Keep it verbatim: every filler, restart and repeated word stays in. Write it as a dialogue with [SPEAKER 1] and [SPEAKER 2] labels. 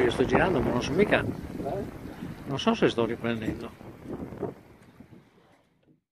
[SPEAKER 1] io sto girando, ma non so mica, non so se sto riprendendo.